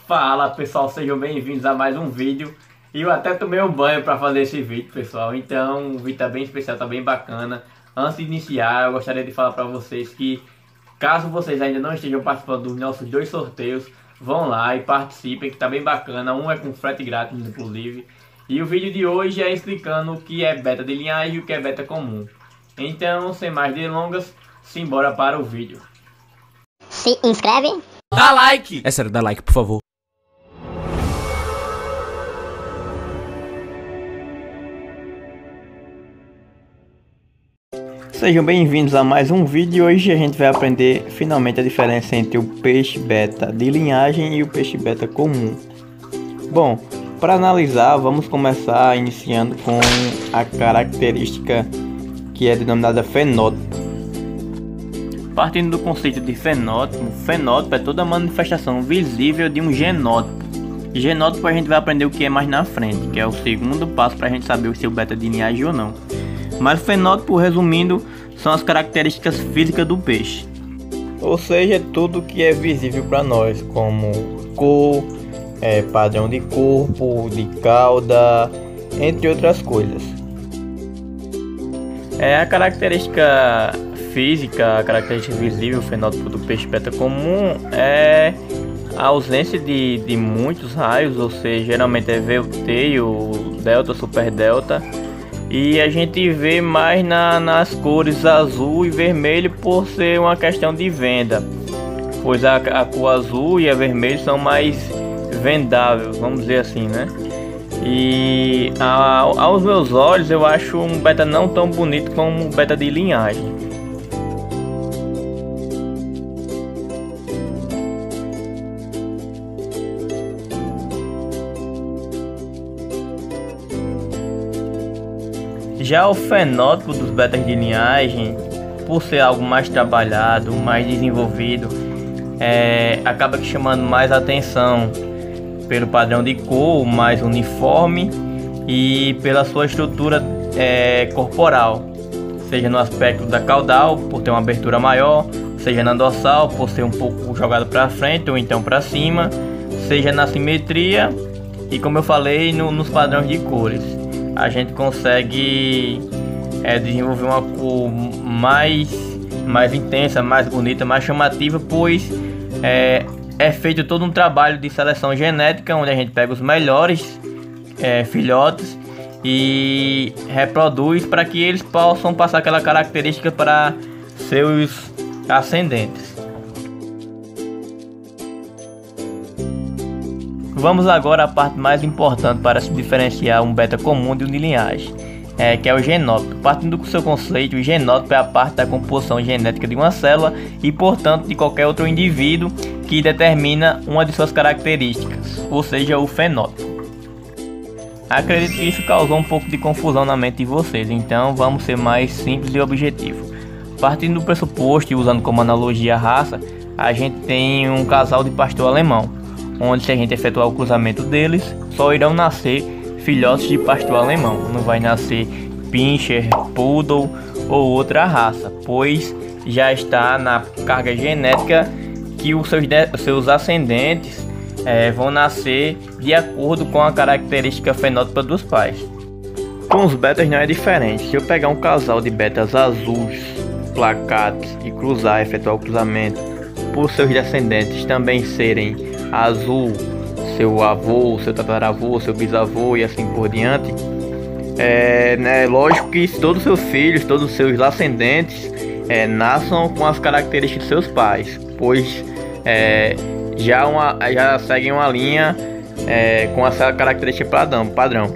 Fala pessoal, sejam bem-vindos a mais um vídeo. E eu até tomei um banho para fazer esse vídeo, pessoal. Então o vídeo tá bem especial, tá bem bacana. Antes de iniciar, eu gostaria de falar para vocês que caso vocês ainda não estejam participando dos nossos dois sorteios, vão lá e participem, que tá bem bacana. Um é com frete grátis, inclusive. E o vídeo de hoje é explicando o que é beta de linhagem e o que é beta comum. Então, sem mais delongas, simbora para o vídeo. Se inscreve, dá like! É sério, dá like, por favor. Sejam bem-vindos a mais um vídeo e hoje a gente vai aprender finalmente a diferença entre o peixe beta de linhagem e o peixe beta comum. Bom, para analisar, vamos começar iniciando com a característica que é denominada fenótipo. Partindo do conceito de fenótipo, fenótipo é toda manifestação visível de um genótipo. Genótipo a gente vai aprender o que é mais na frente, que é o segundo passo para a gente saber se o beta é de linhagem ou não. Mas fenótipo, resumindo, são as características físicas do peixe. Ou seja, tudo que é visível para nós, como cor, padrão de corpo, de cauda, entre outras coisas. A característica física, a característica visível, o fenótipo do peixe beta comum é a ausência de muitos raios, ou seja, geralmente é veio-teio, delta, super delta. E a gente vê mais nas cores azul e vermelho por ser uma questão de venda, pois a cor azul e a vermelho são mais vendáveis, vamos dizer assim, né? E aos meus olhos eu acho um beta não tão bonito como um beta de linhagem. Já o fenótipo dos betas de linhagem, por ser algo mais trabalhado, mais desenvolvido, acaba que chamando mais atenção pelo padrão de cor mais uniforme e pela sua estrutura corporal, seja no aspecto da caudal, por ter uma abertura maior, seja na dorsal, por ser um pouco jogado para frente ou então para cima, seja na simetria e, como eu falei, nos padrões de cores. A gente consegue desenvolver uma cor mais intensa, mais bonita, mais chamativa, pois é feito todo um trabalho de seleção genética, onde a gente pega os melhores filhotes e reproduz para que eles possam passar aquela característica para seus ascendentes. Vamos agora à parte mais importante para se diferenciar um beta comum de um de linhagem, que é o genótipo. Partindo do seu conceito, o genótipo é a parte da composição genética de uma célula e, portanto, de qualquer outro indivíduo que determina uma de suas características, ou seja, o fenótipo. Acredito que isso causou um pouco de confusão na mente de vocês, então vamos ser mais simples e objetivo. Partindo do pressuposto e usando como analogia a raça, a gente tem um casal de pastor alemão, onde, se a gente efetuar o cruzamento deles, só irão nascer filhotes de pastor alemão. Não vai nascer pincher, poodle ou outra raça, pois já está na carga genética que os seus ascendentes vão nascer de acordo com a característica fenótipa dos pais. Com os betas não é diferente. Se eu pegar um casal de betas azuis, placados e cruzar, efetuar o cruzamento, por seus descendentes também serem azul, seu avô, seu tataravô, seu bisavô e assim por diante, lógico que todos os seus filhos, todos os seus ascendentes nasçam com as características de seus pais, pois já seguem uma linha com essa característica padrão.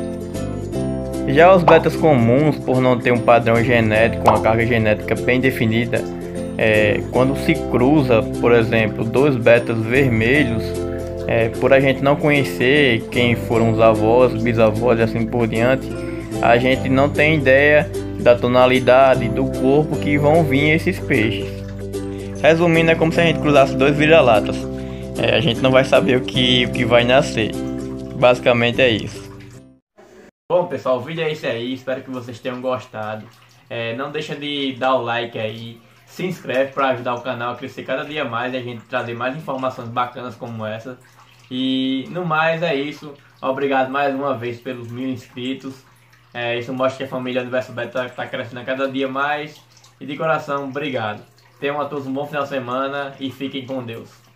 Já os betas comuns, por não ter um padrão genético, uma carga genética bem definida, quando se cruza, por exemplo, dois betas vermelhos, por a gente não conhecer quem foram os avós, bisavós e assim por diante, a gente não tem ideia da tonalidade do corpo que vão vir esses peixes. Resumindo, é como se a gente cruzasse dois vira-latas. A gente não vai saber o que vai nascer. Basicamente é isso. Bom pessoal, o vídeo é esse aí, espero que vocês tenham gostado. Não deixa de dar o like aí, se inscreve para ajudar o canal a crescer cada dia mais e a gente trazer mais informações bacanas como essa. E no mais é isso. Obrigado mais uma vez pelos 1000 inscritos. Isso mostra que a família Universo Beta está crescendo a cada dia mais. E de coração, obrigado. Tenham a todos um bom final de semana e fiquem com Deus.